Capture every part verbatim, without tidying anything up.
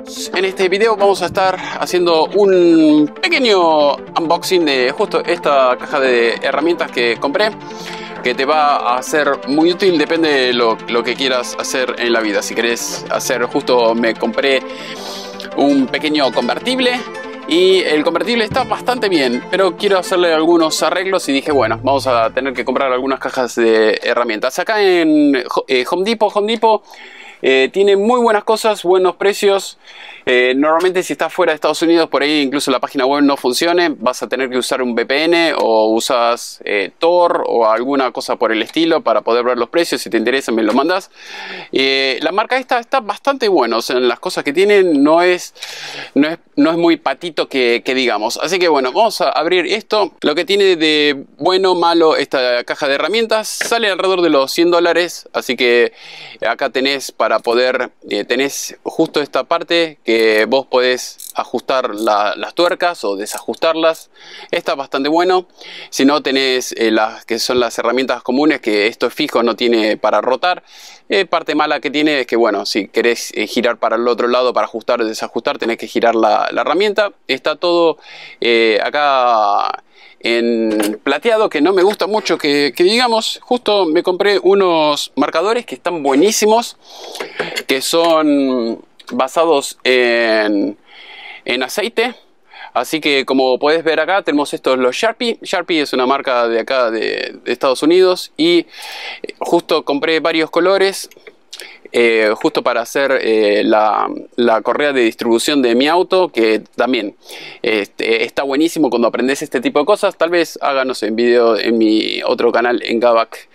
amigos, en este video vamos a estar haciendo un pequeño unboxing de justo esta caja de herramientas que compré, que te va a ser muy útil, depende de lo, lo que quieras hacer en la vida. Si querés hacer, justo me compré un pequeño convertible y el convertible está bastante bien, pero quiero hacerle algunos arreglos y dije, bueno, vamos a tener que comprar algunas cajas de herramientas. Acá en eh, Home Depot, Home Depot eh, tiene muy buenas cosas, buenos precios. Eh, normalmente si estás fuera de Estados Unidos, por ahí incluso la página web no funcione, vas a tener que usar un V P N o usas eh, Tor o alguna cosa por el estilo para poder ver los precios. Si te interesa me lo mandas. Eh, la marca esta está bastante buena, o sea, las cosas que tienen no es, no es, no es muy patito que, que digamos. Así que bueno, vamos a abrir esto. Lo que tiene de bueno, malo esta caja de herramientas, sale alrededor de los cien dólares, así que acá tenés para poder, eh, tenés justo esta parte que vos podés ajustar la, las tuercas o desajustarlas. Está bastante bueno. Si no, tenés eh, las que son las herramientas comunes, que esto es fijo, no tiene para rotar. Eh, parte mala que tiene es que, bueno, si querés eh, girar para el otro lado para ajustar o desajustar, tenés que girar la, la herramienta. Está todo eh, acá en plateado, que no me gusta mucho que, que digamos. Justo me compré unos marcadores que están buenísimos, que son basados en, en aceite. Así que como puedes ver acá tenemos estos, los Sharpie. Sharpie es una marca de acá de, de Estados Unidos, y justo compré varios colores eh, justo para hacer eh, la, la correa de distribución de mi auto, que también este, está buenísimo cuando aprendes este tipo de cosas. Tal vez haga, no sé, en video en mi otro canal en Gavac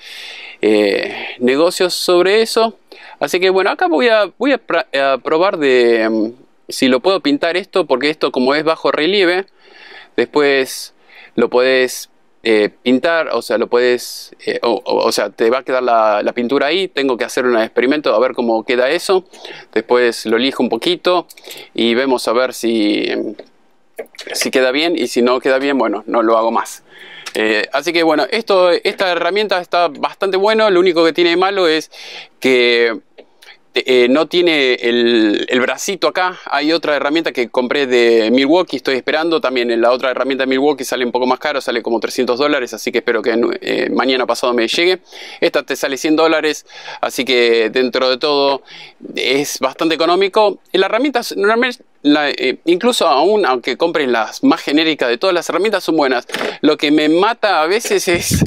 eh, negocios sobre eso. Así que bueno, acá voy a, voy a, pr a probar de um, si lo puedo pintar esto, porque esto, como es bajo relieve, después lo puedes eh, pintar, o sea, lo puedes, eh, o, o, o sea, te va a quedar la, la pintura ahí. Tengo que hacer un experimento a ver cómo queda eso. Después lo lijo un poquito y vemos a ver si, si queda bien, y si no queda bien, bueno, no lo hago más. Eh, así que bueno, esto, esta herramienta está bastante bueno. Lo único que tiene de malo es que Eh, no tiene el, el bracito acá. Hay otra herramienta que compré de Milwaukee, estoy esperando. También la otra herramienta de Milwaukee sale un poco más caro, sale como trescientos dólares, así que espero que eh, mañana pasado me llegue. Esta te sale cien dólares, así que dentro de todo es bastante económico. La herramienta normalmente, la, eh, incluso aún aunque compres las más genéricas de todas las herramientas, son buenas. Lo que me mata a veces es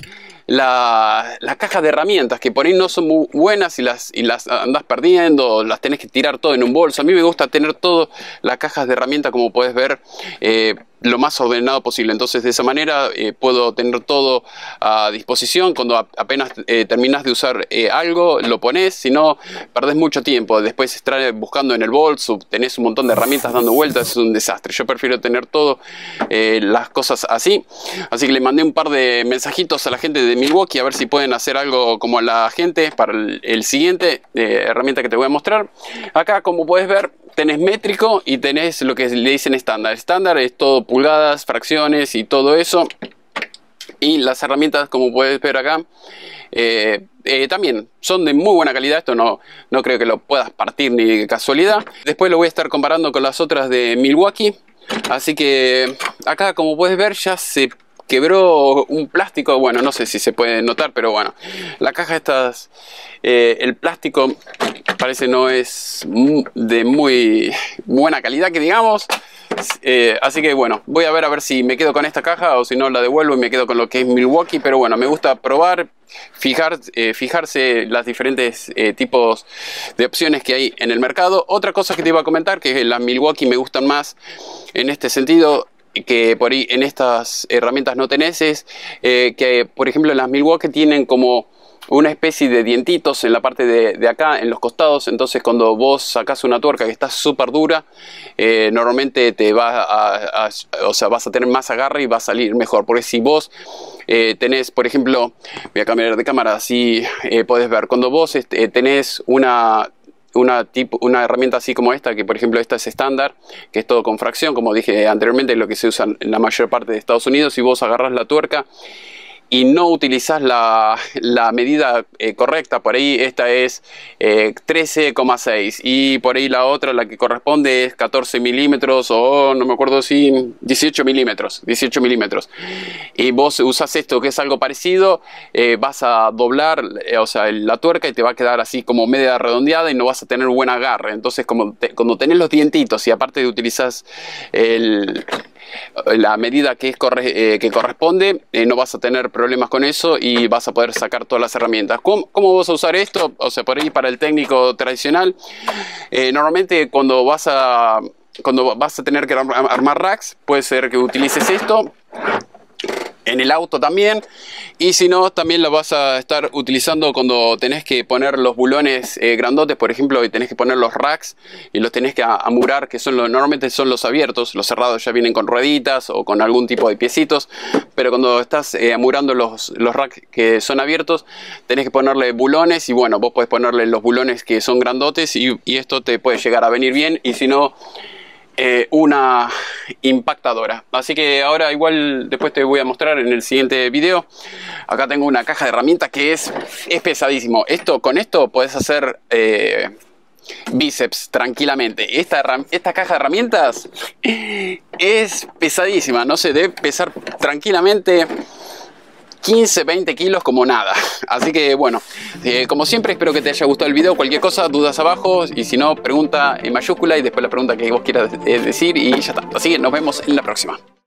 La, la caja de herramientas, que por ahí no son muy buenas y las, y las andás perdiendo, las tenés que tirar todo en un bolso. A mí me gusta tener todo, las cajas de herramientas, como puedes ver, eh, lo más ordenado posible. Entonces de esa manera eh, puedo tener todo a disposición. Cuando a, apenas eh, terminas de usar eh, algo, lo pones. Si no, perdés mucho tiempo. Después estar buscando en el bolso, tenés un montón de herramientas dando vueltas, es un desastre. Yo prefiero tener todo eh, las cosas así. Así que le mandé un par de mensajitos a la gente de Milwaukee a ver si pueden hacer algo como la gente para el, el siguiente eh, herramienta que te voy a mostrar. Acá, como puedes ver, tenés métrico y tenés lo que le dicen estándar. Estándar es todo pulgadas, fracciones y todo eso. Y las herramientas, como puedes ver acá, eh, eh, también son de muy buena calidad. Esto no, no creo que lo puedas partir ni de casualidad. Después lo voy a estar comparando con las otras de Milwaukee. Así que acá, como puedes ver, ya se quebró un plástico. Bueno, no sé si se puede notar, pero bueno, la caja estas, eh, el plástico parece no es de muy buena calidad, que digamos. Eh, así que bueno, voy a ver a ver si me quedo con esta caja o si no la devuelvo y me quedo con lo que es Milwaukee. Pero bueno, me gusta probar, fijar, eh, fijarse las diferentes eh, tipos de opciones que hay en el mercado. Otra cosa que te iba a comentar, que las Milwaukee me gustan más en este sentido, que por ahí en estas herramientas no tenés, es eh, que por ejemplo las Milwaukee tienen como una especie de dientitos en la parte de, de acá, en los costados. Entonces cuando vos sacás una tuerca que está súper dura, eh, normalmente te va a, a, o sea, vas a tener más agarre y va a salir mejor. Porque si vos eh, tenés, por ejemplo, voy a cambiar de cámara, así eh, podés ver, cuando vos este, tenés una Una, tipo, una herramienta así como esta, que por ejemplo esta es estándar, que es todo con fracción, como dije anteriormente, lo que se usa en la mayor parte de Estados Unidos. Y vos agarras la tuerca y no utilizas la, la medida eh, correcta, por ahí esta es eh, trece coma seis y por ahí la otra, la que corresponde, es catorce milímetros o no me acuerdo si dieciocho milímetros, dieciocho milímetros, y vos usas esto que es algo parecido, eh, vas a doblar eh, o sea, la tuerca y te va a quedar así como media redondeada y no vas a tener buen agarre. Entonces como te, cuando tenés los dientitos y aparte de utilizas el la medida que, es corre, eh, que corresponde, eh, no vas a tener problemas con eso y vas a poder sacar todas las herramientas. ¿Cómo, cómo vas a usar esto? O sea, por ahí para el técnico tradicional, eh, normalmente cuando vas a cuando vas a tener que armar racks, puede ser que utilices esto. En el auto también, y si no, también la vas a estar utilizando cuando tenés que poner los bulones eh, grandotes, por ejemplo, y tenés que poner los racks y los tenés que amurar, que son los, normalmente son los abiertos. Los cerrados ya vienen con rueditas o con algún tipo de piecitos, pero cuando estás eh, amurando los, los racks que son abiertos, tenés que ponerle bulones, y bueno, vos podés ponerle los bulones que son grandotes y, y esto te puede llegar a venir bien, y si no, Eh, una impactadora. Así que ahora igual después te voy a mostrar en el siguiente video. Acá tengo una caja de herramientas que es, es pesadísimo. Esto, con esto podés hacer eh, bíceps tranquilamente. Esta, esta caja de herramientas es pesadísima, no sé, debe pesar tranquilamente quince, veinte kilos como nada. Así que bueno, eh, como siempre, espero que te haya gustado el video. Cualquier cosa, dudas abajo, y si no, pregunta en mayúscula y después la pregunta que vos quieras eh, decir y ya está. Así que nos vemos en la próxima.